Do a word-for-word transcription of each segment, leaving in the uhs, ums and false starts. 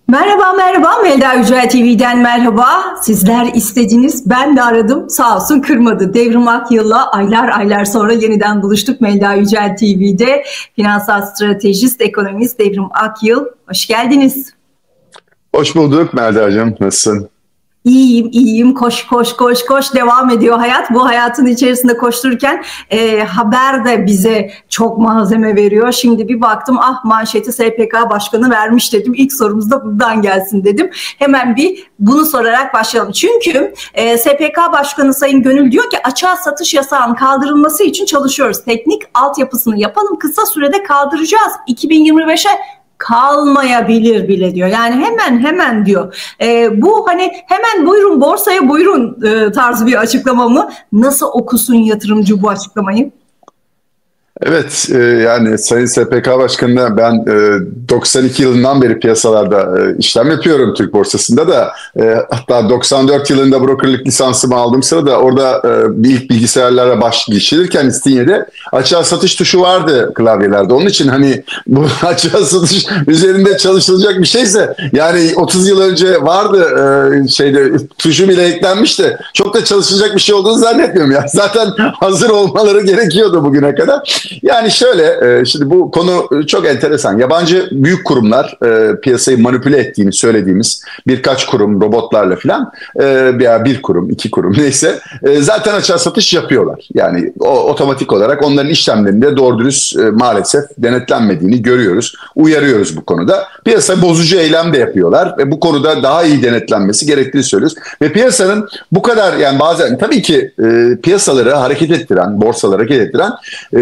Merhaba merhaba Melda Yücel T V'den merhaba. Sizler istediniz, ben de aradım, sağ olsun kırmadı. Devrim Akyıl'la aylar aylar sonra yeniden buluştuk Melda Yücel T V'de. Finansal stratejist, ekonomist Devrim Akyıl, hoş geldiniz. Hoş bulduk Melda'cığım, nasılsın? İyiyim, iyiyim. Koş, koş, koş, koş. Devam ediyor hayat. Bu hayatın içerisinde koştururken e, haber de bize çok malzeme veriyor. Şimdi bir baktım, ah manşeti S P K Başkanı vermiş dedim. İlk sorumuz da buradan gelsin dedim. Hemen bir bunu sorarak başlayalım. Çünkü e, S P K Başkanı Sayın Gönül diyor ki açığa satış yasağının kaldırılması için çalışıyoruz. Teknik altyapısını yapalım, kısa sürede kaldıracağız. iki bin yirmi beşe kalmayabilir bile diyor. Yani hemen hemen diyor. E, bu hani hemen buyurun borsaya buyurun e, tarzı bir açıklama mı? Nasıl okusun yatırımcı bu açıklamayı? Evet, e, yani Sayın S P K Başkanı'na ben e, doksan iki yılından beri piyasalarda e, işlem yapıyorum Türk borsasında da. E, hatta doksan dört yılında brokerlık lisansımı aldığım sırada orada e, bir ilk bilgisayarlara baş geçirirken İstinye'de açığa satış tuşu vardı klavyelerde. Onun için hani bu açığa satış üzerinde çalışılacak bir şeyse yani otuz yıl önce vardı e, şeyde tuşu bile eklenmişti. Çok da çalışılacak bir şey olduğunu zannetmiyorum ya. Zaten hazır olmaları gerekiyordu bugüne kadar. Yani şöyle, şimdi bu konu çok enteresan. Yabancı büyük kurumlar piyasayı manipüle ettiğini söylediğimiz birkaç kurum robotlarla falan veya bir kurum, iki kurum neyse zaten açığa satış yapıyorlar. Yani o otomatik olarak onların işlemlerinde doğru dürüst maalesef denetlenmediğini görüyoruz. Uyarıyoruz bu konuda. Piyasa bozucu eylem de yapıyorlar ve bu konuda daha iyi denetlenmesi gerektiğini söylüyoruz. Ve piyasanın bu kadar yani bazen tabii ki piyasaları hareket ettiren, borsaları hareket ettiren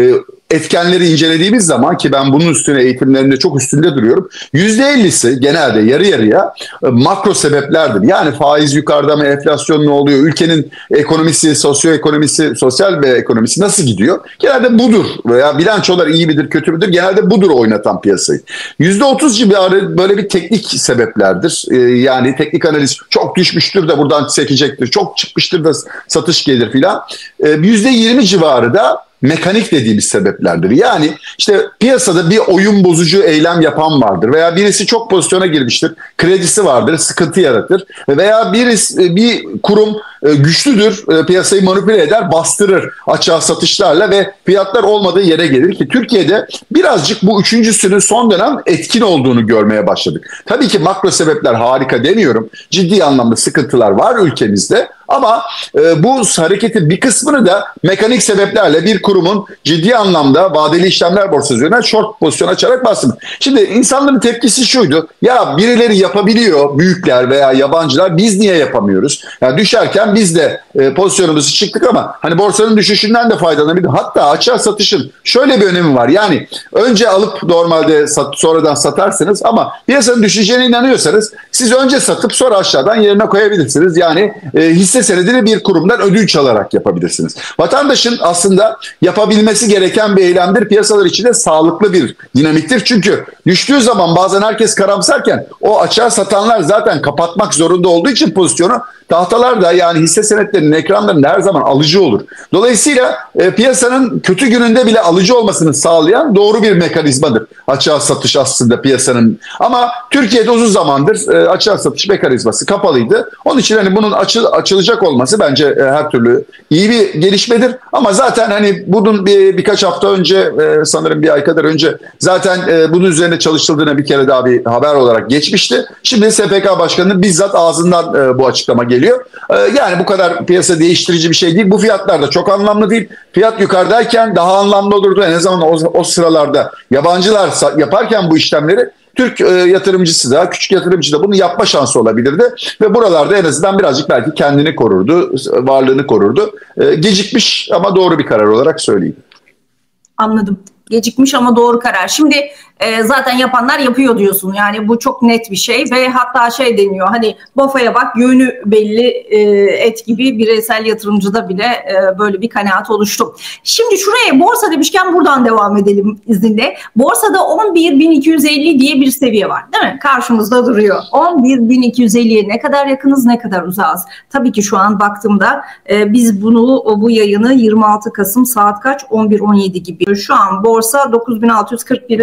etkenleri incelediğimiz zaman ki ben bunun üstüne eğitimlerinde çok üstünde duruyorum. yüzde ellisi genelde yarı yarıya makro sebeplerdir. Yani faiz yukarıda mı, enflasyon ne oluyor, ülkenin ekonomisi, sosyoekonomisi, sosyal ve ekonomisi nasıl gidiyor? Genelde budur veya bilançolar iyi midir, kötü müdür? Genelde budur oynatan piyasayı. yüzde otuz civarı böyle bir teknik sebeplerdir. Yani teknik analiz çok düşmüştür de buradan sekecektir, çok çıkmıştır da satış gelir filan. yüzde yirmi civarı da mekanik dediğimiz sebeplerdir. Yani işte piyasada bir oyun bozucu eylem yapan vardır veya birisi çok pozisyona girmiştir, kredisi vardır, sıkıntı yaratır veya birisi, bir kurum güçlüdür, piyasayı manipüle eder, bastırır açığa satışlarla ve fiyatlar olmadığı yere gelir ki Türkiye'de birazcık bu üçüncüsünün son dönem etkin olduğunu görmeye başladık. Tabii ki makro sebepler harika demiyorum. Ciddi anlamda sıkıntılar var ülkemizde ama e, bu hareketin bir kısmını da mekanik sebeplerle bir kurumun ciddi anlamda vadeli işlemler borsası üzerinden short pozisyon açarak bastım. Şimdi insanların tepkisi şuydu. Ya birileri yapabiliyor, büyükler veya yabancılar, biz niye yapamıyoruz? Yani düşerken biz de e, pozisyonumuzu çıktık ama hani borsanın düşüşünden de faydalanabilir. Hatta açığa satışın şöyle bir önemi var. Yani önce alıp normalde sat, sonradan satarsınız ama piyasanın düşeceğine inanıyorsanız siz önce satıp sonra aşağıdan yerine koyabilirsiniz. Yani e, hisse senedini bir kurumdan ödünç alarak yapabilirsiniz. Vatandaşın aslında yapabilmesi gereken bir eylemdir. Piyasalar içinde sağlıklı bir dinamiktir. Çünkü düştüğü zaman bazen herkes karamsarken o açığa satanlar zaten kapatmak zorunda olduğu için pozisyonu tahtalarda yani hisse senetlerinin ekranlarında her zaman alıcı olur. Dolayısıyla e, piyasanın kötü gününde bile alıcı olmasını sağlayan doğru bir mekanizmadır. Açığa satış aslında piyasanın. Ama Türkiye'de uzun zamandır e, açığa satış mekanizması kapalıydı. Onun için hani bunun açı, açılacak olması bence e, her türlü iyi bir gelişmedir. Ama zaten hani bunun bir, birkaç hafta önce e, sanırım bir ay kadar önce zaten e, bunun üzerine çalışıldığına bir kere daha bir haber olarak geçmişti. Şimdi S P K Başkanı'nın bizzat ağzından e, bu açıklama geliyor. geliyor. Yani bu kadar piyasa değiştirici bir şey değil. Bu fiyatlar da çok anlamlı değil. Fiyat yukarıdayken daha anlamlı olurdu. En azından o, o sıralarda yabancılar yaparken bu işlemleri Türk e, yatırımcısı da, küçük yatırımcı da bunu yapma şansı olabilirdi. Ve buralarda en azından birazcık belki kendini korurdu, varlığını korurdu. E, gecikmiş ama doğru bir karar olarak söyleyeyim. Anladım. Gecikmiş ama doğru karar. Şimdi e, zaten yapanlar yapıyor diyorsun. Yani bu çok net bir şey ve hatta şey deniyor hani B O F'ya bak yönü belli e, et gibi bireysel yatırımcıda bile e, böyle bir kanaat oluştu. Şimdi şuraya borsa demişken buradan devam edelim izninle. Borsada on bir bin iki yüz elli diye bir seviye var değil mi? Karşımızda duruyor. on bir bin iki yüz elliye ne kadar yakınız ne kadar uzağız? Tabii ki şu an baktığımda e, biz bunu bu yayını yirmi altı Kasım saat kaç? on bir on yedi gibi. Şu an borsa dokuz bin altı yüz kırk birlerde benim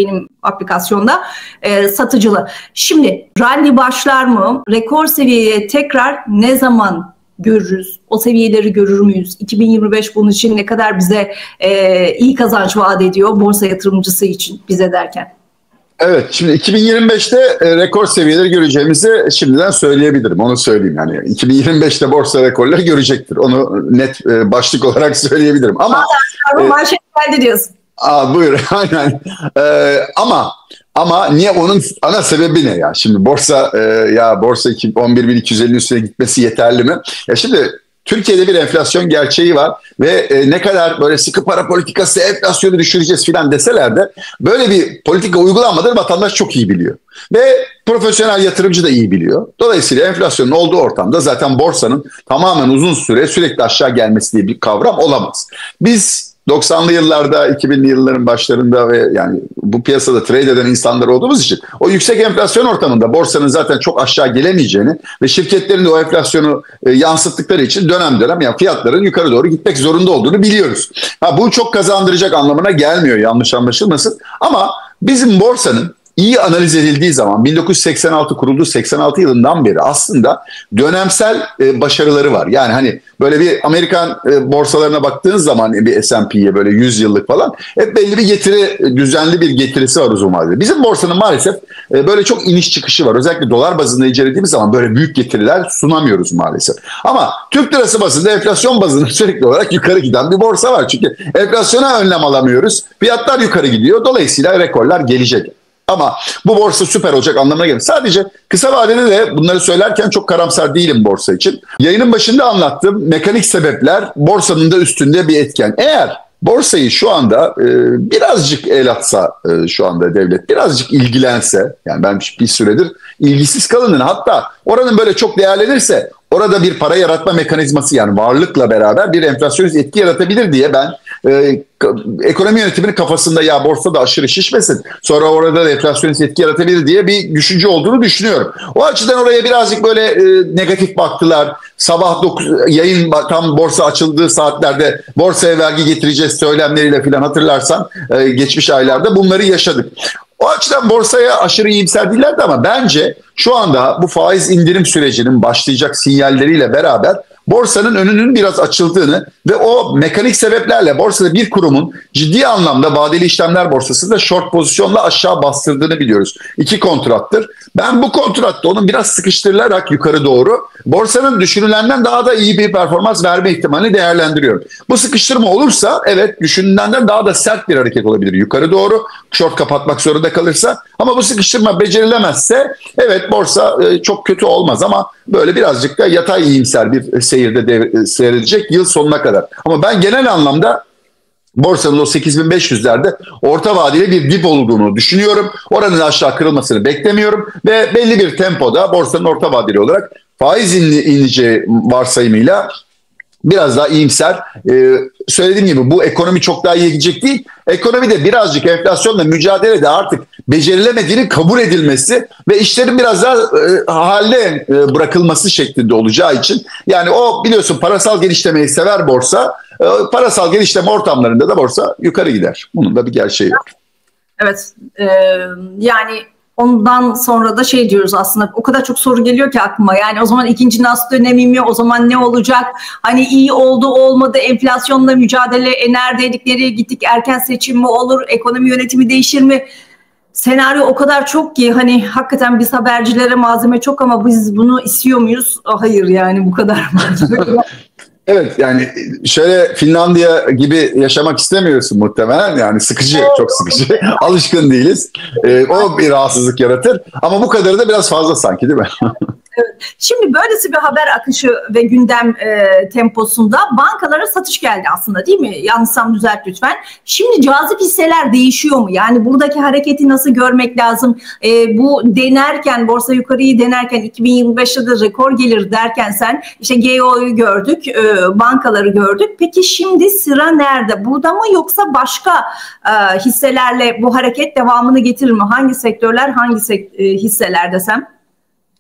benim aplikasyonda e, satıcılı. Şimdi rally başlar mı? Rekor seviyeye tekrar ne zaman görürüz? O seviyeleri görür müyüz? iki bin yirmi beş bunun için ne kadar bize e, iyi kazanç vaat ediyor borsa yatırımcısı için bize derken? Evet, şimdi iki bin yirmi beşte e, rekor seviyeleri göreceğimizi şimdiden söyleyebilirim. Onu söyleyeyim yani. iki bin yirmi beşte borsa rekorları görecektir. Onu net e, başlık olarak söyleyebilirim. Ama Aa, manşet geldi diyorsun. Aa, buyur aynen. E, ama ama niye, onun ana sebebi ne ya? Şimdi borsa e, ya borsa on bir bin iki yüz ellinin üstüne gitmesi yeterli mi? Ya şimdi Türkiye'de bir enflasyon gerçeği var ve e, ne kadar böyle sıkı para politikası, enflasyonu düşüreceğiz filan deseler de böyle bir politika uygulanmadığını vatandaş çok iyi biliyor. Ve profesyonel yatırımcı da iyi biliyor. Dolayısıyla enflasyonun olduğu ortamda zaten borsanın tamamen uzun süre sürekli aşağı gelmesi diye bir kavram olamaz. Biz doksanlı yıllarda, iki binli yılların başlarında ve yani bu piyasada trade eden insanlar olduğumuz için o yüksek enflasyon ortamında borsanın zaten çok aşağı gelemeyeceğini ve şirketlerin de o enflasyonu e, yansıttıkları için dönem dönem yani fiyatların yukarı doğru gitmek zorunda olduğunu biliyoruz. Ha, bu çok kazandıracak anlamına gelmiyor, yanlış anlaşılmasın, ama bizim borsanın iyi analiz edildiği zaman bin dokuz yüz seksen altı kurulduğu seksen altı yılından beri aslında dönemsel e, başarıları var. Yani hani böyle bir Amerikan e, borsalarına baktığınız zaman bir S and P'ye böyle yüz yıllık falan hep belli bir getiri, düzenli bir getirisi var uzun vadede. Bizim borsanın maalesef e, böyle çok iniş çıkışı var. Özellikle dolar bazında incelediğimiz zaman böyle büyük getiriler sunamıyoruz maalesef. Ama Türk lirası bazında, enflasyon bazında sürekli olarak yukarı giden bir borsa var. Çünkü enflasyona önlem alamıyoruz. Fiyatlar yukarı gidiyor. Dolayısıyla rekorlar gelecek. Ama bu borsa süper olacak anlamına gelmiyor. Sadece kısa vadede de bunları söylerken çok karamsar değilim borsa için. Yayının başında anlattığım mekanik sebepler borsanın da üstünde bir etken. Eğer borsayı şu anda e, birazcık el atsa e, şu anda devlet, birazcık ilgilense, yani ben bir süredir ilgisiz kalındığını, hatta oranın böyle çok değerlenirse orada bir para yaratma mekanizması, yani varlıkla beraber bir enflasyonist etki yaratabilir diye ben e, ekonomi yönetiminin kafasında ya borsa da aşırı şişmesin, sonra orada da enflasyonist etki yaratabilir diye bir düşünce olduğunu düşünüyorum. O açıdan oraya birazcık böyle e, negatif baktılar. Sabah dokuz, yayın tam borsa açıldığı saatlerde borsaya vergi getireceğiz söylemleriyle filan, hatırlarsan e, geçmiş aylarda bunları yaşadık. O açıdan borsaya aşırı iyimser değillerdi ama bence şu anda bu faiz indirim sürecinin başlayacak sinyalleriyle beraber borsanın önünün biraz açıldığını ve o mekanik sebeplerle borsada bir kurumun ciddi anlamda vadeli işlemler borsasında short pozisyonla aşağı bastırdığını biliyoruz. İki kontrattır. Ben bu kontratta onun biraz sıkıştırılarak yukarı doğru borsanın düşünülenden daha da iyi bir performans verme ihtimalini değerlendiriyorum. Bu sıkıştırma olursa evet düşünülenden daha da sert bir hareket olabilir yukarı doğru. Short kapatmak zorunda kalırsa, ama bu sıkıştırma becerilemezse evet borsa çok kötü olmaz ama böyle birazcık da yatay iyimser bir seyirde dev, seyredecek yıl sonuna kadar. Ama ben genel anlamda borsanın o sekiz bin beş yüzlerde orta vadeli bir dip olduğunu düşünüyorum. Oranın aşağı kırılmasını beklemiyorum ve belli bir tempoda borsanın orta vadeli olarak faiz ineceği varsayımıyla biraz daha iyimser. Ee, söylediğim gibi bu ekonomi çok daha iyi gidecek değil. Ekonomide birazcık enflasyonla mücadelede artık becerilemediğinin kabul edilmesi ve işlerin biraz daha e, haline e, bırakılması şeklinde olacağı için, yani o biliyorsun parasal genişlemeyi sever borsa. E, parasal genişleme ortamlarında da borsa yukarı gider. Bunun da bir gerçeği var. Evet. E, yani ondan sonra da şey diyoruz aslında, o kadar çok soru geliyor ki aklıma. Yani o zaman ikinci Nas dönemi mi? O zaman ne olacak? Hani iyi oldu olmadı, enflasyonla mücadele, e, neredeydik, nereye gittik, erken seçim mi olur, ekonomi yönetimi değişir mi? Senaryo o kadar çok ki hani hakikaten biz habercilere malzeme çok ama biz bunu istiyor muyuz? Hayır, yani bu kadar malzeme. Evet, yani şöyle Finlandiya gibi yaşamak istemiyorsun muhtemelen, yani sıkıcı, çok sıkıcı, alışkın değiliz, ee, o bir rahatsızlık yaratır ama bu kadarı da biraz fazla sanki, değil mi? Evet. Şimdi böylesi bir haber akışı ve gündem e, temposunda bankalara satış geldi aslında, değil mi? Yanlışsam düzelt lütfen. Şimdi cazip hisseler değişiyor mu? Yani buradaki hareketi nasıl görmek lazım? E, bu denerken, borsa yukarıyı denerken iki bin yirmi beşte de rekor gelir derken sen işte G O'yu gördük, e, bankaları gördük. Peki şimdi sıra nerede? Burada mı yoksa başka e, hisselerle bu hareket devamını getirir mi? Hangi sektörler, hangi sek- e, hisseler desem?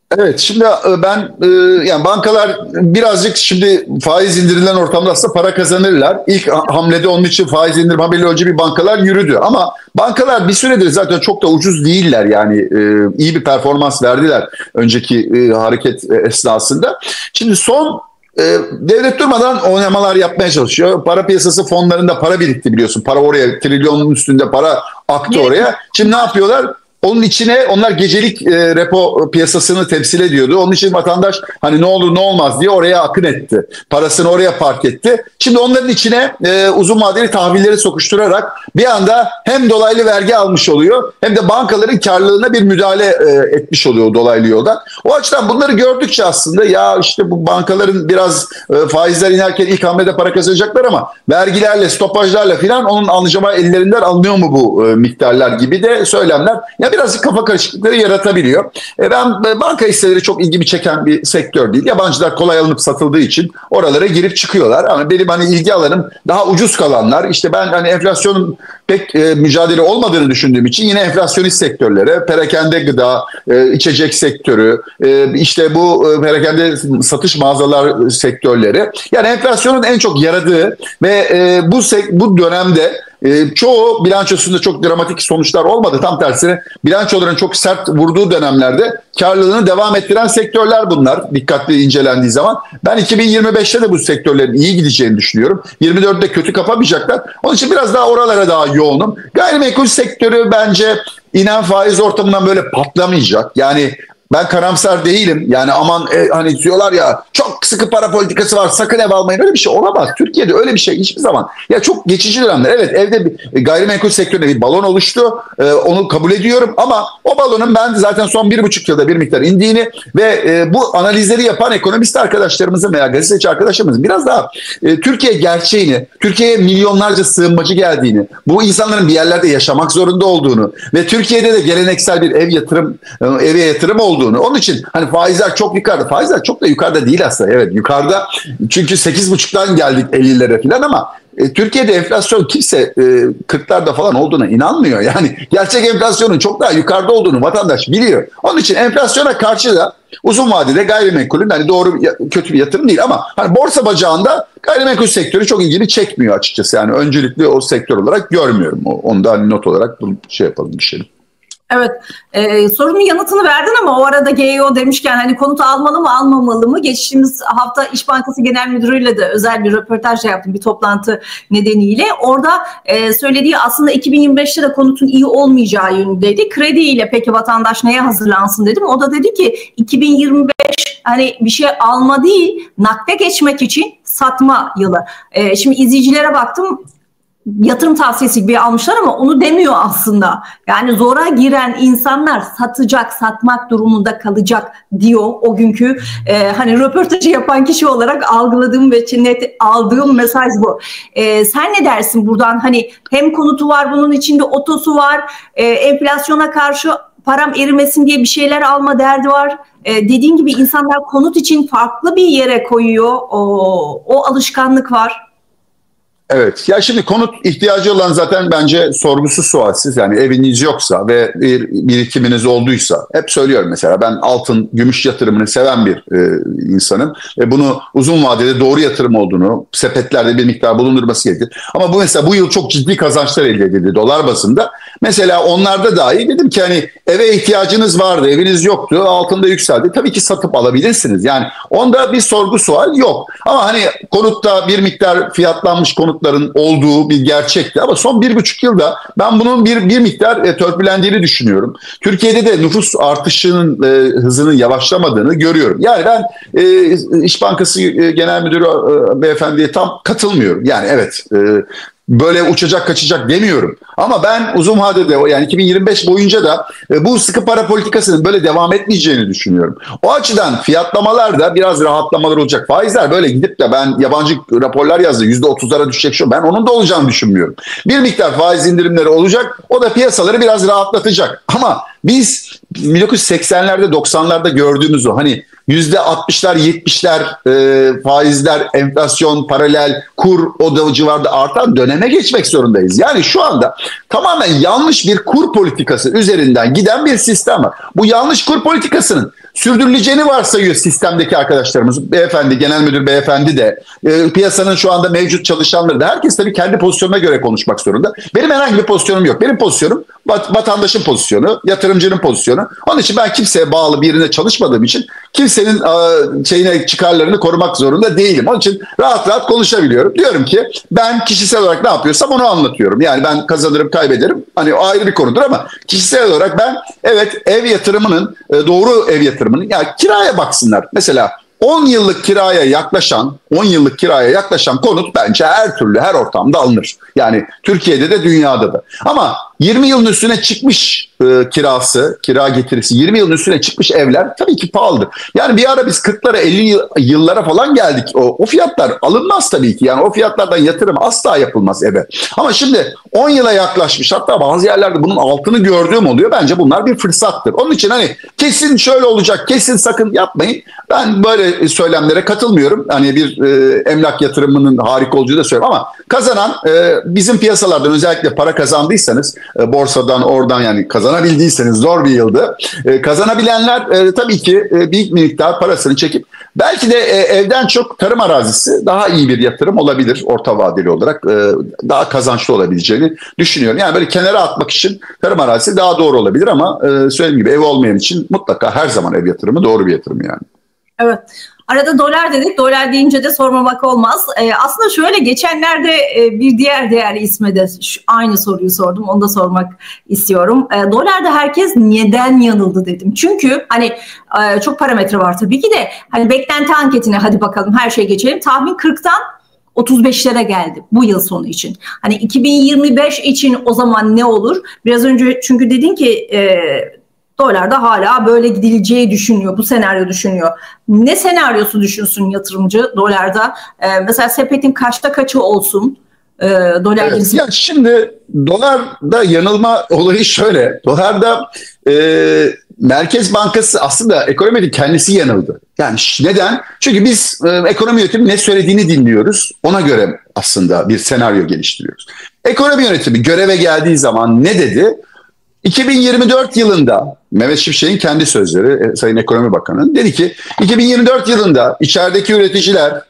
Evet, şimdi ben yani bankalar birazcık şimdi faiz indirilen ortamda aslında para kazanırlar. İlk hamlede onun için faiz indirim haberiyle önce bir bankalar yürüdü. Ama bankalar bir süredir zaten çok da ucuz değiller, yani iyi bir performans verdiler önceki hareket esnasında. Şimdi son devlet durmadan oynamalar yapmaya çalışıyor. Para piyasası fonlarında para birikti biliyorsun. Para oraya, trilyonun üstünde para aktı oraya. Şimdi ne yapıyorlar? Onun içine onlar gecelik e, repo piyasasını temsil ediyordu. Onun için vatandaş hani ne olur ne olmaz diye oraya akın etti. Parasını oraya park etti. Şimdi onların içine e, uzun vadeli tahvilleri sokuşturarak bir anda hem dolaylı vergi almış oluyor hem de bankaların karlılığına bir müdahale e, etmiş oluyor dolaylı yoldan. O açıdan bunları gördükçe aslında ya işte bu bankaların biraz e, faizler inerken ilk hamlede para kazanacaklar ama vergilerle, stopajlarla filan onun alacağı ellerinden alınıyor mu bu e, miktarlar gibi de söylemler. Ya birazcık kafa karışıklıkları yaratabiliyor. E ben banka hisseleri çok ilgimi çeken bir sektör değil. Yabancılar kolay alınıp satıldığı için oralara girip çıkıyorlar. Ama benim hani ilgi alanım daha ucuz kalanlar. İşte ben hani enflasyonun pek e, mücadele olmadığını düşündüğüm için yine enflasyonist sektörlere, perakende gıda, e, içecek sektörü, e, işte bu e, perakende satış mağazalar sektörleri. Yani enflasyonun en çok yaradığı ve e, bu bu dönemde E, çoğu bilançosunda çok dramatik sonuçlar olmadı. Tam tersine bilançoların çok sert vurduğu dönemlerde karlılığını devam ettiren sektörler bunlar. Dikkatli incelendiği zaman. Ben iki bin yirmi beşte de bu sektörlerin iyi gideceğini düşünüyorum. yirmi dörtte kötü kapamayacaklar. Onun için biraz daha oralara daha yoğunum. Gayrimenkul sektörü bence inen faiz ortamından böyle patlamayacak. Yani ben karamsar değilim. Yani aman e, hani diyorlar ya çok sıkı para politikası var sakın ev almayın. Öyle bir şey olamaz. Türkiye'de öyle bir şey hiçbir zaman. Ya çok geçici dönemler. Evet, evde bir, gayrimenkul sektöründe bir balon oluştu. E, onu kabul ediyorum ama o balonun ben zaten son bir buçuk yılda bir miktar indiğini ve e, bu analizleri yapan ekonomist arkadaşlarımızın veya gazeteci arkadaşlarımızın biraz daha e, Türkiye gerçeğini, Türkiye'ye milyonlarca sığınmacı geldiğini, bu insanların bir yerlerde yaşamak zorunda olduğunu ve Türkiye'de de geleneksel bir ev yatırım, e, eve yatırım olduğunu. Onun için hani faizler çok yukarıda. Faizler çok da yukarıda değil aslında. Evet yukarıda. Çünkü sekiz buçuktan geldik ellilere falan ama e, Türkiye'de enflasyon kimse e, kırklarda falan olduğuna inanmıyor. Yani gerçek enflasyonun çok daha yukarıda olduğunu vatandaş biliyor. Onun için enflasyona karşı da uzun vadede gayrimenkulün hani doğru kötü bir yatırım değil ama hani borsa bacağında gayrimenkul sektörü çok ilgimi çekmiyor açıkçası. Yani öncelikli o sektör olarak görmüyorum. Onu da hani not olarak bunu şey yapalım, düşelim. Evet, e, sorunun yanıtını verdin ama o arada G E O demişken hani konut almalı mı almamalı mı? Geçtiğimiz hafta İş Bankası Genel Müdürü'yle de özel bir röportaj yaptım bir toplantı nedeniyle. Orada e, söylediği aslında iki bin yirmi beşte de konutun iyi olmayacağı yönündeydi. Krediyle peki vatandaş neye hazırlansın dedim. O da dedi ki iki bin yirmi beş hani bir şey alma değil nakde geçmek için satma yılı. E, şimdi izleyicilere baktım. Yatırım tavsiyesi gibi almışlar ama onu demiyor aslında. Yani zora giren insanlar satacak, satmak durumunda kalacak diyor. O günkü e, hani röportajı yapan kişi olarak algıladığım ve net aldığım mesaj bu. E, sen ne dersin buradan? Hani hem konutu var, bunun içinde otosu var, e, enflasyona karşı param erimesin diye bir şeyler alma derdi var. E, dediğin gibi insanlar konut için farklı bir yere koyuyor. O, o alışkanlık var. Evet. Ya şimdi konut ihtiyacı olan zaten bence sorgusuz sualsiz. Yani eviniz yoksa ve bir birikiminiz olduysa, hep söylüyorum mesela ben altın, gümüş yatırımını seven bir e, insanım. Ve bunu uzun vadede doğru yatırım olduğunu, sepetlerde bir miktar bulundurması gerekir. Ama bu mesela bu yıl çok ciddi kazançlar elde edildi dolar bazında. Mesela onlarda dahi dedim ki hani eve ihtiyacınız vardı, eviniz yoktu, altında yükseldi. Tabii ki satıp alabilirsiniz. Yani onda bir sorgu sual yok. Ama hani konutta bir miktar fiyatlanmış konut olduğu bir gerçekti ama son bir buçuk yılda ben bunun bir bir miktar e, törpülendiğini düşünüyorum. Türkiye'de de nüfus artışının e, hızının yavaşlamadığını görüyorum. Yani ben e, İş Bankası e, Genel Müdürü e, beyefendiye tam katılmıyorum. Yani evet e, böyle uçacak kaçacak demiyorum. Ama ben uzun vadede yani iki bin yirmi beş boyunca da e, bu sıkı para politikasının böyle devam etmeyeceğini düşünüyorum. O açıdan fiyatlamalarda biraz rahatlamalar olacak. Faizler böyle gidip de ben yabancı raporlar yazdı yüzde otuzlara düşecek şu. Ben onun da olacağını düşünmüyorum. Bir miktar faiz indirimleri olacak. O da piyasaları biraz rahatlatacak. Ama biz bin dokuz yüz seksenlerde doksanlarda gördüğümüz o hani yüzde altmışlar yetmişler e, faizler, enflasyon, paralel, kur o da civarda artan döneme geçmek zorundayız. Yani şu anda tamamen yanlış bir kur politikası üzerinden giden bir sistem var. Bu yanlış kur politikasının sürdürüleceğini varsayıyor sistemdeki arkadaşlarımız. Beyefendi, genel müdür beyefendi de, e, piyasanın şu anda mevcut çalışanları da, herkes tabii kendi pozisyonuna göre konuşmak zorunda. Benim herhangi bir pozisyonum yok. Benim pozisyonum vat- vatandaşın pozisyonu, yatırımcının pozisyonu. Onun için ben kimseye bağlı birine çalışmadığım için kimsenin e, şeyine, çıkarlarını korumak zorunda değilim. Onun için rahat rahat konuşabiliyorum. Diyorum ki ben kişisel olarak ne yapıyorsam onu anlatıyorum. Yani ben kazanırım, kaybederim. Hani o ayrı bir konudur ama kişisel olarak ben evet ev yatırımının, e, doğru ev yatırımının, yani kiraya baksınlar. Mesela on yıllık kiraya yaklaşan, on yıllık kiraya yaklaşan konut bence her türlü, her ortamda alınır. Yani Türkiye'de de dünyada da. Ama yirmi yılın üstüne çıkmış e, kirası, kira getirisi yirmi yılın üstüne çıkmış evler tabii ki pahalıdır. Yani bir ara biz kırklara elli yıllara falan geldik. O, o fiyatlar alınmaz tabii ki. Yani o fiyatlardan yatırım asla yapılmaz eve. Ama şimdi on yıla yaklaşmış, hatta bazı yerlerde bunun altını gördüğüm oluyor. Bence bunlar bir fırsattır. Onun için hani kesin şöyle olacak, kesin sakın yapmayın. Ben böyle söylemlere katılmıyorum. Hani bir e, emlak yatırımının harika olduğunu da söylüyorum ama kazanan e, bizim piyasalardan, özellikle para kazandıysanız e, borsadan, oradan, yani kazanabildiyseniz, zor bir yıldı. E, kazanabilenler e, tabii ki e, büyük miktar parasını çekip belki de e, evden çok tarım arazisi daha iyi bir yatırım olabilir orta vadeli olarak. E, daha kazançlı olabileceğini düşünüyorum. Yani böyle kenara atmak için tarım arazisi daha doğru olabilir ama e, söylediğim gibi ev olmayan için mutlaka her zaman ev yatırımı doğru bir yatırım yani. Evet. Arada dolar dedik. Dolar deyince de sormamak olmaz. Ee, aslında şöyle, geçenlerde e, bir diğer değerli isme de şu, aynı soruyu sordum. Onu da sormak istiyorum. E, dolarda herkes neden yanıldı dedim. Çünkü hani e, çok parametre var tabii ki de. Hani beklenti anketine hadi bakalım, her şey geçelim. Tahmin kırktan otuz beşlere geldi bu yıl sonu için. Hani iki bin yirmi beş için o zaman ne olur? Biraz önce çünkü dedin ki e, dolarda hala böyle gidileceği düşünüyor, bu senaryo düşünüyor. Ne senaryosu düşünsün yatırımcı dolarda? Ee, mesela sepetin kaçta kaçı olsun? Ee, dolar evet, ya şimdi dolarda yanılma olayı şöyle. Dolarda e, Merkez Bankası aslında ekonominin kendisi yanıldı. Yani neden? Çünkü biz e, ekonomi yönetimi ne söylediğini dinliyoruz. Ona göre aslında bir senaryo geliştiriyoruz. Ekonomi yönetimi göreve geldiği zaman ne dedi? iki bin yirmi dört yılında Mehmet Şimşek'in kendi sözleri, Sayın Ekonomi Bakanı'nın dedi ki iki bin yirmi dört yılında içerideki üreticiler,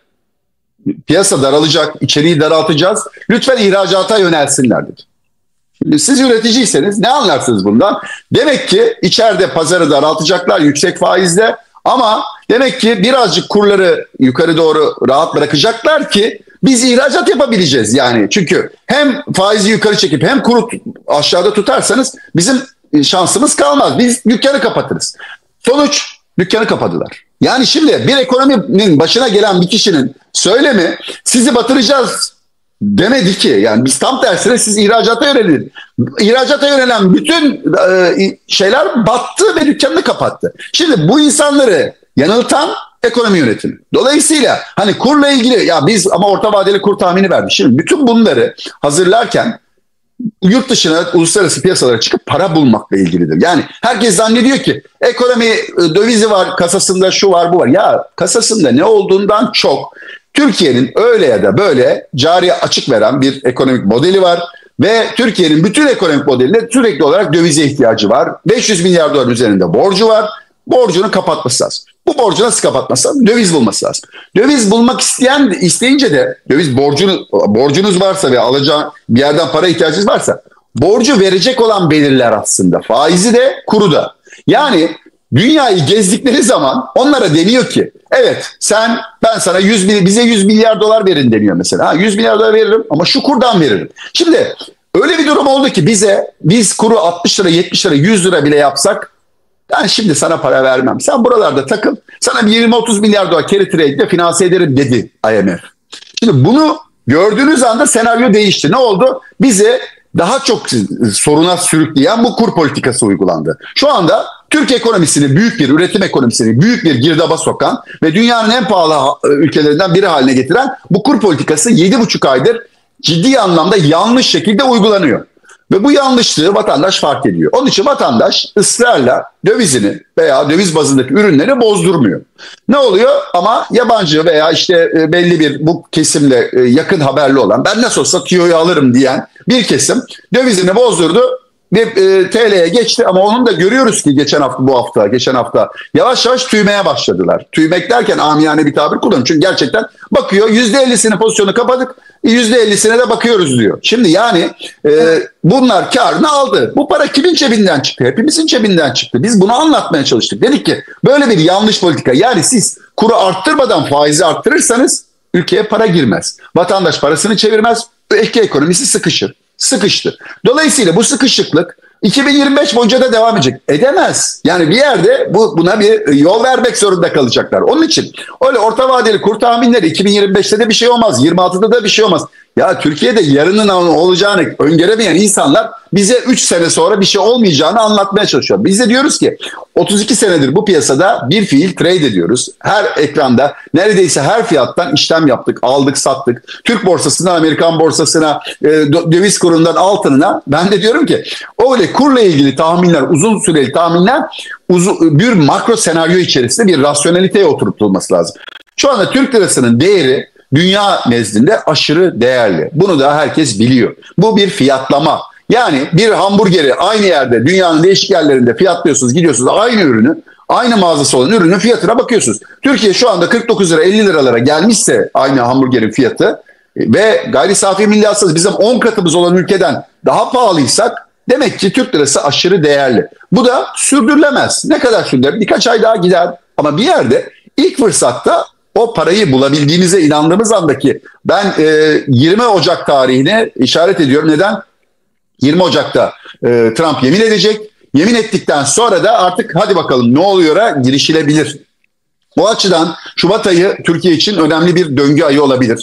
piyasa daralacak, içeriği daraltacağız, lütfen ihracata yönelsinler dedi. Şimdi siz üreticiyseniz ne anlarsınız bundan? Demek ki içeride pazarı daraltacaklar yüksek faizle, ama demek ki birazcık kurları yukarı doğru rahat bırakacaklar ki biz ihracat yapabileceğiz yani. Çünkü hem faizi yukarı çekip hem kuru aşağıda tutarsanız bizim şansımız kalmaz. Biz dükkanı kapatırız. Sonuç, dükkanı kapadılar. Yani şimdi bir ekonominin başına gelen bir kişinin söylemi sizi batıracağız demedi ki. Yani biz tam tersine siz ihracata yönelin. İhracata yönelen bütün e, şeyler battı ve dükkanını kapattı. Şimdi bu insanları yanıltan ekonomi yönetimi. Dolayısıyla hani kurla ilgili ya biz ama orta vadeli kur tahmini verdik. Şimdi bütün bunları hazırlarken yurt dışına, uluslararası piyasalara çıkıp para bulmakla ilgilidir. Yani herkes zannediyor ki ekonomi dövizi var, kasasında şu var, bu var. Ya kasasında ne olduğundan çok Türkiye'nin öyle ya da böyle cari açık veren bir ekonomik modeli var. Ve Türkiye'nin bütün ekonomik modeline sürekli olarak dövize ihtiyacı var. beş yüz milyar dolar üzerinde borcu var. Borcunu kapatması lazım. Bu borcu nasıl kapatması lazım? Döviz bulması lazım. Döviz bulmak isteyen isteyince de döviz borcunu, borcunuz varsa ve alacağı bir yerden para ihtiyacınız varsa borcu verecek olan belirler aslında. Faizi de, kuru da. Yani dünyayı gezdikleri zaman onlara deniyor ki evet sen, ben sana yüz, bize yüz milyar dolar verin deniyor mesela. Ha, yüz milyar dolar veririm ama şu kurdan veririm. Şimdi öyle bir durum oldu ki bize, biz kuru altmış lira, yetmiş lira, yüz lira bile yapsak ben şimdi sana para vermem. Sen buralarda takıl. Sana bir yirmi otuz milyar dolar carry trade ile finanse ederim dedi I M F. Şimdi bunu gördüğünüz anda senaryo değişti. Ne oldu? Bize daha çok soruna sürükleyen bu kur politikası uygulandı. Şu anda Türk ekonomisini, büyük bir üretim ekonomisini büyük bir girdaba sokan ve dünyanın en pahalı ülkelerinden biri haline getiren bu kur politikası yedi buçuk aydır ciddi anlamda yanlış şekilde uygulanıyor. Ve bu yanlışlığı vatandaş fark ediyor. Onun için vatandaş ısrarla dövizini veya döviz bazındaki ürünleri bozdurmuyor. Ne oluyor? Ama yabancı veya işte belli bir bu kesimle yakın haberli olan, ben nasıl olsa tüyoyu alırım diyen bir kesim dövizini bozdurdu. Bir e, T L'ye geçti ama onun da görüyoruz ki geçen hafta, bu hafta, geçen hafta yavaş yavaş tüymeye başladılar. Tüymek derken amiyane bir tabir kullanıyorum. Çünkü gerçekten bakıyor, yüzde ellisini pozisyonu kapadık, yüzde ellisine de bakıyoruz diyor. Şimdi yani e, bunlar karını aldı. Bu para kimin cebinden çıktı? Hepimizin cebinden çıktı. Biz bunu anlatmaya çalıştık. Dedik ki böyle bir yanlış politika. Yani siz kuru arttırmadan faizi arttırırsanız ülkeye para girmez. Vatandaş parasını çevirmez. Ülke ekonomisi sıkışır. Sıkıştı. Dolayısıyla bu sıkışıklık iki bin yirmi beş boyunca da devam edecek. Edemez. Yani bir yerde bu, buna bir yol vermek zorunda kalacaklar. Onun için öyle orta vadeli kur tahminleri iki bin yirmi beşte de bir şey olmaz. yirmi altıda da bir şey olmaz. Ya Türkiye'de yarının olacağını öngöremeyen insanlar bize üç sene sonra bir şey olmayacağını anlatmaya çalışıyor. Biz de diyoruz ki otuz iki senedir bu piyasada bir fiil trade ediyoruz. Her ekranda neredeyse her fiyattan işlem yaptık, aldık, sattık. Türk borsasından Amerikan borsasına, döviz kurundan altınına. Ben de diyorum ki öyle kurla ilgili tahminler, uzun süreli tahminler uzun, bir makro senaryo içerisinde bir rasyoneliteye oturtulması lazım. Şu anda Türk lirasının değeri dünya nezdinde aşırı değerli. Bunu da herkes biliyor. Bu bir fiyatlama. Yani bir hamburgeri aynı yerde, dünyanın değişik yerlerinde fiyatlıyorsunuz, gidiyorsunuz aynı ürünü, aynı mağazası olan ürünün fiyatına bakıyorsunuz. Türkiye şu anda kırk dokuz lira elli liralara gelmişse aynı hamburgerin fiyatı ve gayri safi milli hasılası bizim on katımız olan ülkeden daha pahalıysak demek ki Türk lirası aşırı değerli. Bu da sürdürülemez. Ne kadar sürdürülemez? Birkaç ay daha gider ama bir yerde ilk fırsatta o parayı bulabildiğimize inandığımız andaki ben e, yirmi Ocak tarihine işaret ediyorum. Neden? yirmi Ocak'ta e, Trump yemin edecek. Yemin ettikten sonra da artık hadi bakalım ne oluyor'a girişilebilir. Bu açıdan Şubat ayı Türkiye için önemli bir döngü ayı olabilir.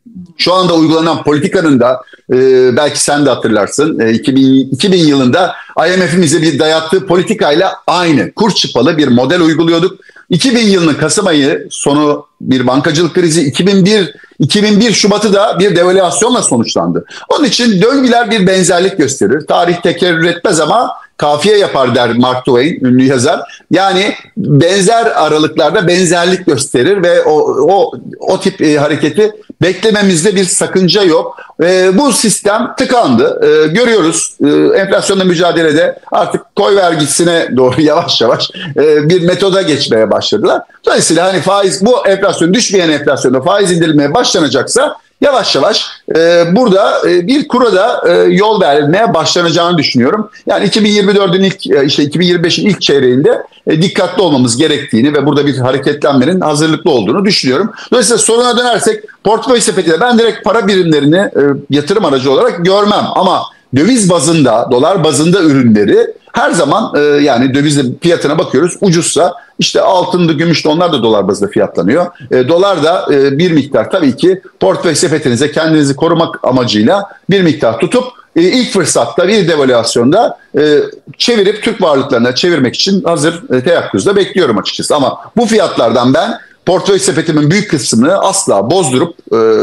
Şu anda uygulanan politikanın da e, belki sen de hatırlarsın e, iki bin, iki bin yılında I M F'in bize bir dayattığı politikayla aynı kur çıpalı bir model uyguluyorduk. iki bin yılının Kasım ayı sonu bir bankacılık krizi, iki bin bir iki bin bir Şubat'ı da bir devalüasyonla sonuçlandı. Onun için döngüler bir benzerlik gösterir. Tarih tekerrür etmez ama kafiye yapar der Mark Twain, ünlü yazar. Yani benzer aralıklarda benzerlik gösterir ve o o, o tip e, hareketi beklememizde bir sakınca yok. E, bu sistem tıkandı. E, görüyoruz e, enflasyonla mücadelede artık koy vergisine doğru yavaş yavaş e, bir metoda geçmeye başladılar. Dolayısıyla hani faiz, bu enflasyon düşmeyen enflasyonda faiz indirilmeye başlanacaksa yavaş yavaş e, burada e, bir kura da e, yol verilmeye başlanacağını düşünüyorum. Yani iki bin yirmi dördün ilk e, işte iki bin yirmi beşin ilk çeyreğinde e, dikkatli olmamız gerektiğini ve burada bir hareketlenmenin hazırlıklı olduğunu düşünüyorum. Dolayısıyla soruna dönersek portföy sepetiyle ben direkt para birimlerini e, yatırım aracı olarak görmem ama döviz bazında, dolar bazında ürünleri her zaman e, yani döviz fiyatına bakıyoruz. Ucuzsa işte altındı, gümüştü, onlar da dolar bazında fiyatlanıyor. E, dolar da e, bir miktar tabii ki portföy sepetinize kendinizi korumak amacıyla bir miktar tutup e, ilk fırsatta bir devalüasyonda e, çevirip Türk varlıklarına çevirmek için hazır e, teyakkuzda bekliyorum açıkçası. Ama bu fiyatlardan ben portföy sepetimin büyük kısmını asla bozdurup,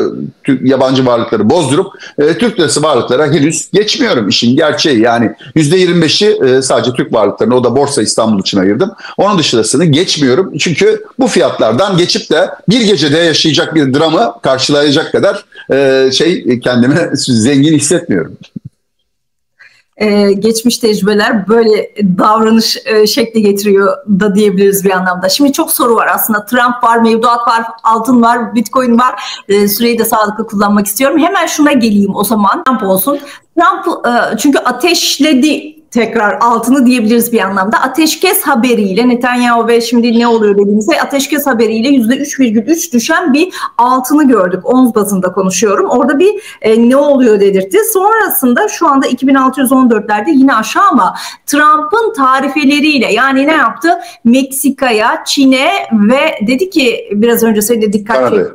e, yabancı varlıkları bozdurup e, Türk lirası varlıklara henüz geçmiyorum. İşin gerçeği yani yüzde yirmi beşi e, sadece Türk varlıklarına, o da Borsa İstanbul için ayırdım. Onun dışındasını geçmiyorum. Çünkü bu fiyatlardan geçip de bir gecede yaşayacak bir dramı karşılayacak kadar e, şey kendimi zengin hissetmiyorum. Ee, geçmiş tecrübeler böyle davranış e, şekli getiriyor da diyebiliriz bir anlamda. Şimdi çok soru var aslında. Trump var, mevduat var, altın var, Bitcoin var. E, süreyi de sağlıklı kullanmak istiyorum. Hemen şuna geleyim o zaman. Trump olsun. Trump e, çünkü ateşledi tekrar altını diyebiliriz bir anlamda. Ateşkes haberiyle Netanyahu ve şimdi ne oluyor dediğimizde ateşkes haberiyle yüzde üç virgül üç düşen bir altını gördük. Ons bazında konuşuyorum. Orada bir e, ne oluyor dedirtti. Sonrasında şu anda iki bin altı yüz on dörtlerde yine aşağı ama Trump'ın tarifeleriyle yani ne yaptı? Meksika'ya, Çin'e ve dedi ki biraz önce söyledi dikkat çekti.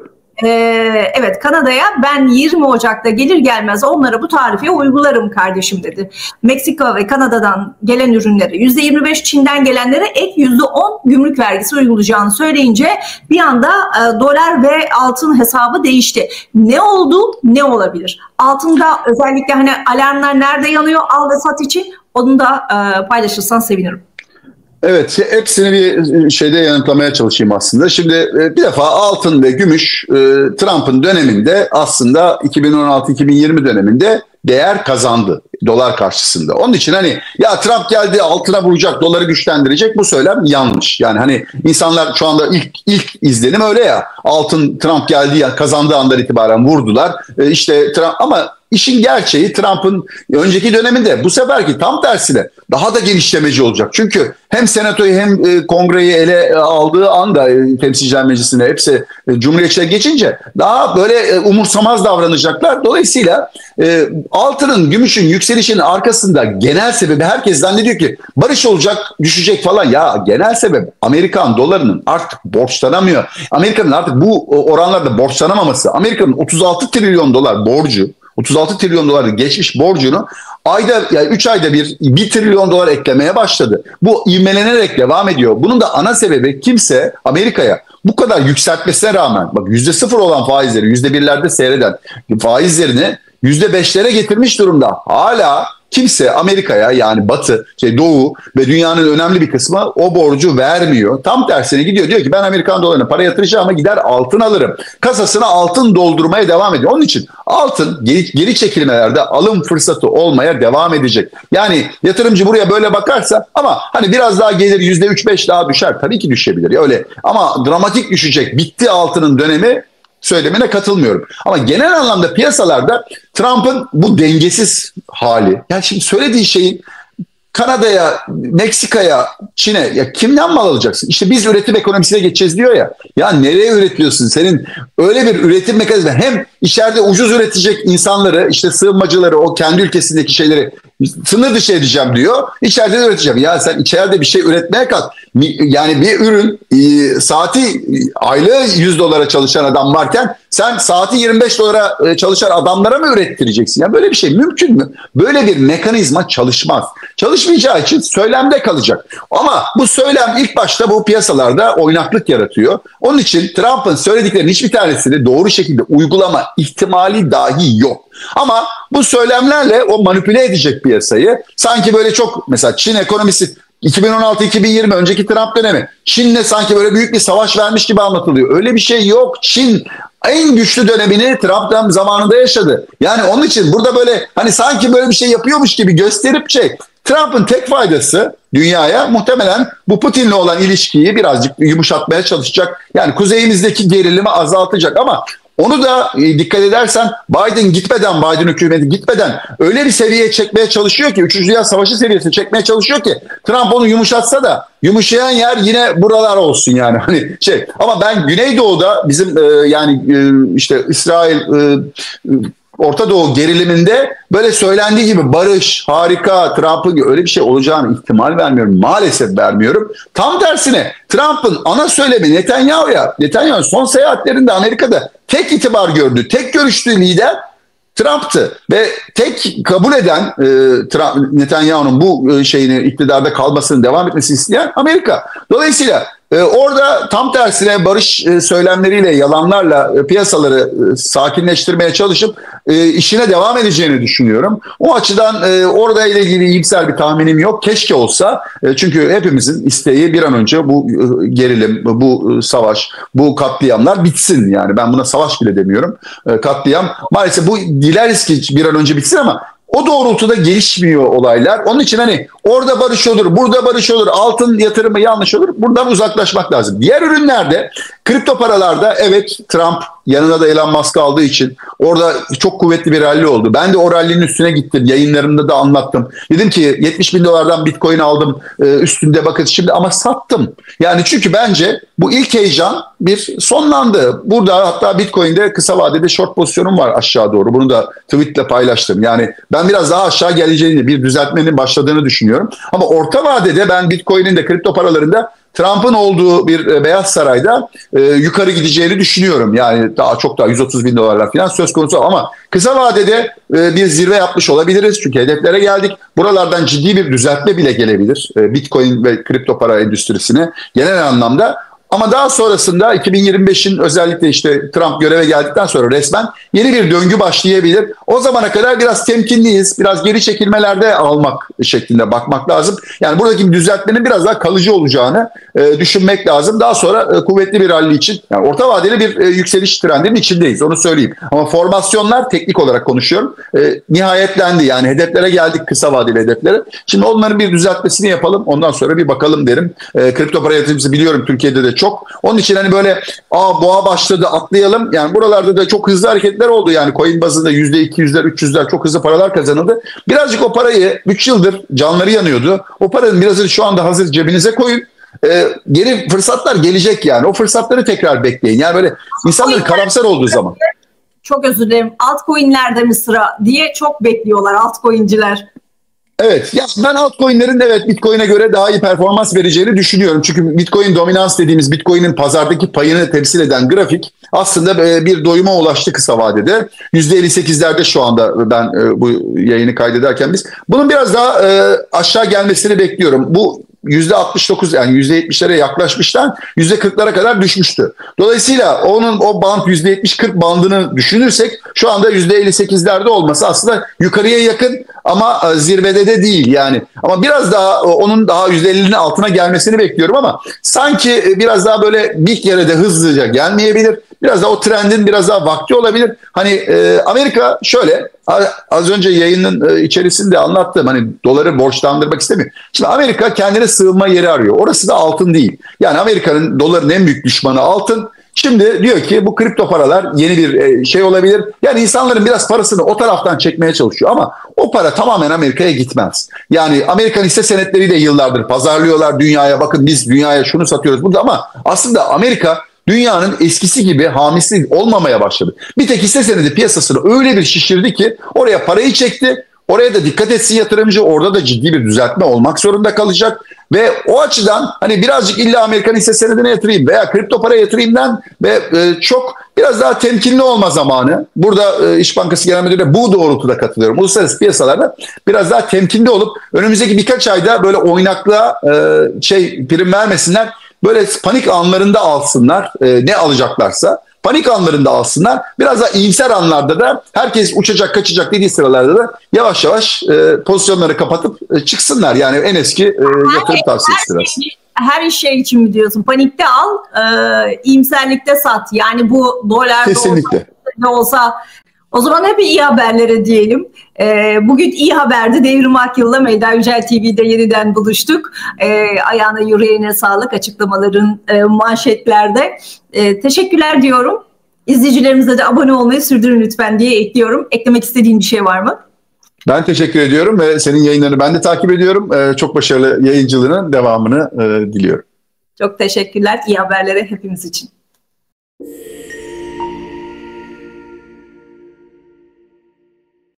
e, evet Kanada'ya ben yirmi Ocak'ta gelir gelmez onlara bu tarife uygularım kardeşim dedi. Meksika ve Kanada'dan gelen ürünlere yüzde yirmi beş, Çin'den gelenlere ek yüzde on gümrük vergisi uygulayacağını söyleyince bir anda e, dolar ve altın hesabı değişti. Ne oldu? Ne olabilir? Altında özellikle hani alarmlar nerede yanıyor al ve sat için onu da e, paylaşırsan sevinirim. Evet, hepsini bir şeyde yanıtlamaya çalışayım aslında. Şimdi bir defa altın ve gümüş Trump'ın döneminde aslında iki bin on altı iki bin yirmi döneminde değer kazandı dolar karşısında. Onun için hani ya Trump geldi altına vuracak, doları güçlendirecek, bu söylem yanlış. Yani hani insanlar şu anda ilk ilk izlenim öyle ya, altın Trump geldi ya kazandığı andan itibaren vurdular. İşte Trump, ama İşin gerçeği Trump'ın önceki döneminde bu seferki tam tersine daha da genişlemeci olacak. Çünkü hem senatoyu hem e, kongreyi ele aldığı anda e, temsilciler meclisine hepsi e, cumhuriyetçiler geçince daha böyle e, umursamaz davranacaklar. Dolayısıyla e, altının, gümüşün yükselişinin arkasında genel sebebi, herkes zannediyor ki barış olacak, düşecek falan. Ya genel sebep Amerikan dolarının artık borçlanamıyor. Amerika'nın artık bu oranlarda borçlanamaması. Amerika'nın otuz altı trilyon dolar borcu, otuz altı trilyon dolar geçmiş borcunu ayda, yani üç ayda bir bir trilyon dolar eklemeye başladı. Bu ivmelenerek devam ediyor. Bunun da ana sebebi kimse Amerika'ya bu kadar yükseltmesine rağmen, bak yüzde sıfır olan faizleri yüzde birlerde seyreden faizlerini yüzde beşlere getirmiş durumda. Hala kimse Amerika'ya, yani Batı, şey Doğu ve dünyanın önemli bir kısmı o borcu vermiyor. Tam tersine gidiyor. Diyor ki ben Amerikan dolarına para yatıracağım ama gider altın alırım. Kasasına altın doldurmaya devam ediyor. Onun için altın geri, geri çekilmelerde alım fırsatı olmaya devam edecek. Yani yatırımcı buraya böyle bakarsa, ama hani biraz daha gelir, yüzde üç beş daha düşer. Tabii ki düşebilir. Ya öyle. Ama dramatik düşecek, bitti altının dönemi söylemine katılmıyorum. Ama genel anlamda piyasalarda Trump'ın bu dengesiz hali, yani şimdi söylediği şeyin Kanada'ya, Meksika'ya, Çin'e, ya kimden mal alacaksın? İşte biz üretim ekonomisine geçeceğiz diyor ya. Ya nereye üretiyorsun? Senin öyle bir üretim mekanizması, hem içeride ucuz üretecek insanları, işte sığınmacıları, o kendi ülkesindeki şeyleri sınır dışı edeceğim diyor. İçeride de üreteceğim. Ya sen içeride bir şey üretmeye kalk. Yani bir ürün e, saati aylığı yüz dolara çalışan adam varken sen saati yirmi beş dolara çalışan adamlara mı ürettireceksin? Ya böyle bir şey mümkün mü? Böyle bir mekanizma çalışmaz. Çalışmayacağı için söylemde kalacak. Ama bu söylem ilk başta bu piyasalarda oynaklık yaratıyor. Onun için Trump'ın söylediklerinin hiçbir tanesini doğru şekilde uygulama ihtimali dahi yok. Ama bu söylemlerle o manipüle edecek piyasayı. Sanki böyle çok, mesela Çin ekonomisi iki bin on altı iki bin yirmi önceki Trump dönemi, Çin'le sanki böyle büyük bir savaş vermiş gibi anlatılıyor. Öyle bir şey yok. Çin en güçlü dönemini Trump zamanında yaşadı. Yani onun için burada böyle hani sanki böyle bir şey yapıyormuş gibi gösterip şey, Trump'ın tek faydası dünyaya muhtemelen bu Putin'le olan ilişkiyi birazcık yumuşatmaya çalışacak. Yani kuzeyimizdeki gerilimi azaltacak, ama onu da dikkat edersen Biden gitmeden, Biden hükümeti gitmeden öyle bir seviyeye çekmeye çalışıyor ki, üçüncü Dünya Savaşı seviyesine çekmeye çalışıyor ki, Trump onu yumuşatsa da yumuşayan yer yine buralar olsun yani. Hani şey, ama ben Güneydoğu'da bizim e, yani e, işte İsrail, e, Orta Doğu geriliminde böyle söylendiği gibi barış, harika, Trump'ın öyle bir şey olacağını ihtimal vermiyorum. Maalesef vermiyorum. Tam tersine Trump'ın ana söylemi Netanyahu'ya, Netanyahu'nun son seyahatlerinde Amerika'da tek itibar gördüğü, tek görüştüğü lider Trump'tı. Ve tek kabul eden e, Trump, Netanyahu'nun bu e, şeyini, iktidarda kalmasını, devam etmesini isteyen Amerika. Dolayısıyla e, orada tam tersine barış e, söylemleriyle, yalanlarla e, piyasaları e, sakinleştirmeye çalışıp e, işine devam edeceğini düşünüyorum. O açıdan e, orada ile ilgili iyimser bir tahminim yok. Keşke olsa. E, çünkü hepimizin isteği bir an önce bu e, gerilim, bu e, savaş, bu katliamlar bitsin. Yani ben buna savaş bile demiyorum. E, katliam. Maalesef bu, dileriz ki bir an önce bitsin, ama o doğrultuda gelişmiyor olaylar. Onun için hani orada barış olur, burada barış olur, altın yatırımı yanlış olur. Buradan uzaklaşmak lazım. Diğer ürünlerde, kripto paralarda evet Trump yanına da Elon Musk aldığı için orada çok kuvvetli bir rally oldu. Ben de o rally'nin üstüne gittim. Yayınlarımda da anlattım. Dedim ki yetmiş bin dolardan Bitcoin aldım. Üstünde bakın şimdi, ama sattım. Yani çünkü bence bu ilk heyecan bir sonlandı. Burada hatta Bitcoin'de kısa vadede short pozisyonum var aşağı doğru. Bunu da tweetle paylaştım. Yani ben biraz daha aşağı geleceğini, bir düzeltmenin başladığını düşünüyorum. Ama orta vadede ben Bitcoin'in de kripto paralarında Trump'ın olduğu bir e, Beyaz Saray'da e, yukarı gideceğini düşünüyorum. Yani daha çok daha yüz otuz bin dolarlar falan söz konusu ama kısa vadede e, bir zirve yapmış olabiliriz. Çünkü hedeflere geldik. Buralardan ciddi bir düzeltme bile gelebilir. E, Bitcoin ve kripto para endüstrisine genel anlamda. Ama daha sonrasında iki bin yirmi beşin özellikle işte Trump göreve geldikten sonra resmen yeni bir döngü başlayabilir. O zamana kadar biraz temkinliyiz. Biraz geri çekilmelerde almak şeklinde bakmak lazım. Yani buradaki bir düzeltmenin biraz daha kalıcı olacağını e, düşünmek lazım. Daha sonra e, kuvvetli bir rally için yani orta vadeli bir e, yükseliş trendinin içindeyiz. Onu söyleyeyim. Ama formasyonlar teknik olarak konuşuyorum. E, nihayetlendi. Yani hedeflere geldik, kısa vadeli hedeflere. Şimdi onların bir düzeltmesini yapalım. Ondan sonra bir bakalım derim. E, kripto para yatırımcısı biliyorum Türkiye'de de çok. Onun için hani böyle aa boğa başladı atlayalım. Yani buralarda da çok hızlı hareketler oldu. Yani coin bazında yüzde iki yüzler, üç yüzler çok hızlı paralar kazanıldı. Birazcık o parayı üç yıldır canları yanıyordu. O paranın birazını şu anda hazır cebinize koyun. Ee, geri fırsatlar gelecek yani. O fırsatları tekrar bekleyin. Yani böyle insanların karamsar olduğu zaman. Çok özür dilerim. Altcoin'lerde mi sıra diye çok bekliyorlar altcoin'ciler. Evet, ya ben altcoin'lerin evet Bitcoin'e göre daha iyi performans vereceğini düşünüyorum. Çünkü Bitcoin dominans dediğimiz Bitcoin'in pazardaki payını temsil eden grafik aslında bir doyuma ulaştı kısa vadede. yüzde elli sekizlerde şu anda ben bu yayını kaydederken biz. Bunun biraz daha aşağı gelmesini bekliyorum. Bu yüzde altmış dokuz yani yüzde yetmişlere yaklaşmıştan yüzde kırklara kadar düşmüştü. Dolayısıyla onun o band yüzde yetmiş kırk bandını düşünürsek şu anda yüzde elli sekizlerde olması aslında yukarıya yakın ama zirvede de değil yani. Ama biraz daha onun daha yüzde ellinin altına gelmesini bekliyorum ama sanki biraz daha böyle bir kere de hızlıca gelmeyebilir. Biraz da o trendin biraz daha vakti olabilir. Hani e, Amerika şöyle az önce yayının e, içerisinde anlattım. Hani doları borçlandırmak istemiyor. Şimdi Amerika kendine sığınma yeri arıyor. Orası da altın değil. Yani Amerika'nın doların en büyük düşmanı altın. Şimdi diyor ki bu kripto paralar yeni bir e, şey olabilir. Yani insanların biraz parasını o taraftan çekmeye çalışıyor ama o para tamamen Amerika'ya gitmez. Yani Amerikan hisse senetleri de yıllardır pazarlıyorlar dünyaya. Bakın biz dünyaya şunu satıyoruz burada ama aslında Amerika dünyanın eskisi gibi hamisi olmamaya başladı. Bir tek hisse senedi piyasasını öyle bir şişirdi ki oraya parayı çekti. Oraya da dikkat etsin yatırımcı. Orada da ciddi bir düzeltme olmak zorunda kalacak. Ve o açıdan hani birazcık illa Amerikan hisse senedine yatırayım veya kripto para yatırayımdan ve e, çok biraz daha temkinli olma zamanı. Burada e, İş Bankası Genel Müdürü'ne bu doğrultuda katılıyorum. Uluslararası piyasalarda biraz daha temkinli olup önümüzdeki birkaç ayda böyle oynaklığa e, şey prim vermesinler. Böyle panik anlarında alsınlar e, ne alacaklarsa. Panik anlarında alsınlar. Biraz daha iyimser anlarda da herkes uçacak kaçacak dediği sıralarda da yavaş yavaş e, pozisyonları kapatıp e, çıksınlar. Yani en eski e, yatırım tavsiyesi. Her, şey, her şey için mi diyorsun? Panikte al, e, iyimserlikte sat. Yani bu dolar kesinlikle ne olsa o zaman hep iyi haberlere diyelim. Ee, bugün iyi haberdi. Devrim Akyıl'la Meyda Yücel T V'de yeniden buluştuk. Ee, ayağına yüreğine sağlık açıklamaların e, manşetlerde. E, teşekkürler diyorum. İzleyicilerimize de abone olmayı sürdürün lütfen diye ekliyorum. Eklemek istediğin bir şey var mı? Ben teşekkür ediyorum ve senin yayınlarını ben de takip ediyorum. Ee, çok başarılı yayıncılığının devamını e, diliyorum. Çok teşekkürler. İyi haberlere hepimiz için.